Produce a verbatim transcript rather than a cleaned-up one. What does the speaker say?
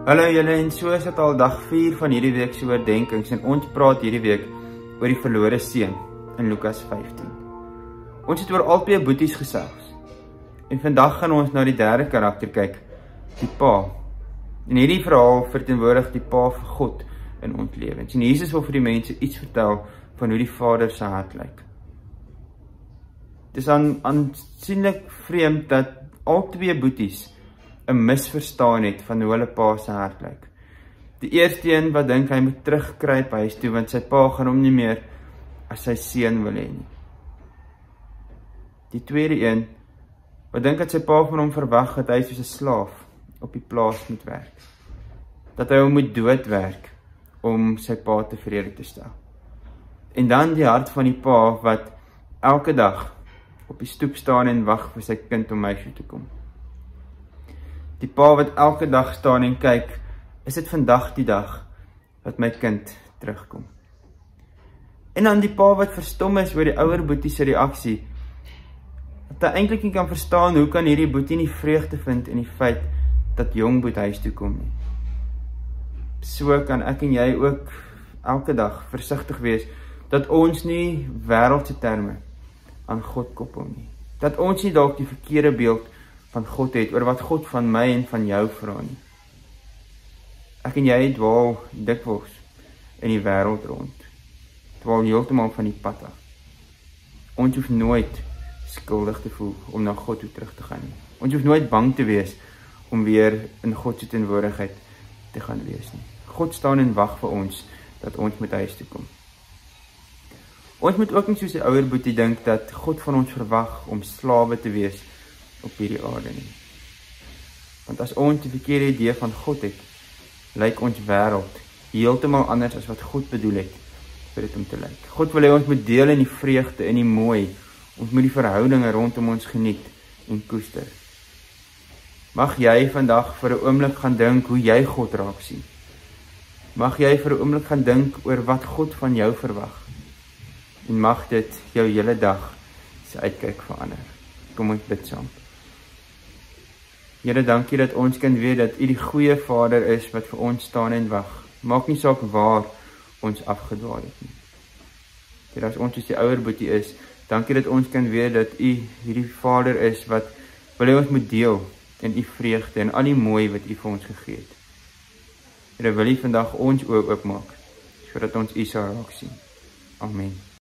Hallo julle, en so is dit al dag vier van hierdie week se oordenkings en ons praat hierdie week oor die verlore seun in Lukas vyftien. Ons het oor albei boeties gesels. En vandag gaan ons na die derde karakter kyk, die pa. En hierdie verhaal verteenwoordig die pa vir God in ons lewens. En Jesus wil vir die mense iets vertel van hoe die Vader se hart lyk. Dit is aan aansienlik vreemd dat al twee boeties 'n misverstaan het van hoe hulle pa se hart lyk. Die eerste een wat dink hy moet terugkruip huis toe, want sy pa gaan hom nie meer as sy seun wil hê nie. Die tweede een wat dink dat sy pa van hom verwag dat hy soos 'n slaaf op die plaas moet werk. Dat hy hom moet doodwerk om sy pa tevrede te stel. En dan die hart van die pa wat elke dag op die stoep staan en wag vir sy kind om huis toe te kom. Die pa wat elke dag staan en kyk, is dit vandag die dag wat my kind terugkom. En dan die pa wat verstom is oor die ouer boetie se reaksie, dat hy eintlik nie kan verstaan hoe kan hierdie boetie nie vreugde vind in die feit dat jong boet huis toe kom nie. So kan ek en jy ook elke dag versigtig wees dat ons nie wêreldse terme aan God koppel nie. Dat ons nie dalk die verkeerde beeld van God het, oor wat God van my en van jou vra nie. Ek en jy dwaal dikwels in die wêreld rond. Dwaal heeltemal van die pad af. Ons hoef nooit skuldig te voel om na God toe terug te gaan nie. Ons hoef nooit bang te wees om weer in God se teenwoordigheid te gaan wees nie. God staan en wag vir ons, dat ons met huis toe kom. Ons moet ook nie soos die ouer boetie dink dat God van ons verwag om slawe te wees op hierdie aarde nie. Want as ons die verkeerde idee van God het, lyk ons wêreld heeltemal anders as wat God bedoel het vir dit om te lyk. God wil hê ons moet deel in die vreugde en die mooi, ons moet die verhoudinge rondom ons geniet en koester. Mag jy vandag vir 'n oomblik gaan dink hoe jy God raak sien. Mag jy vir 'n oomblik gaan dink oor wat God van jou verwag. En mag dit jou hele dag se uitkyk verander. Kom ons bid saam. Here, dankie dat ons kan weet dat U die goeie Vader is wat vir ons staan en wag. Maak nie saak waar ons afgedwaal het nie. Here, as ons soos die ouer boetie is, dankie dat ons kan weet dat U hierdie Vader is wat wil hê ons moet deel in U vreugde en al die mooi wat U vir ons gegee het. Here, wil U vandag ons oë oopmaak sodat ons U sal raak sien. Amen.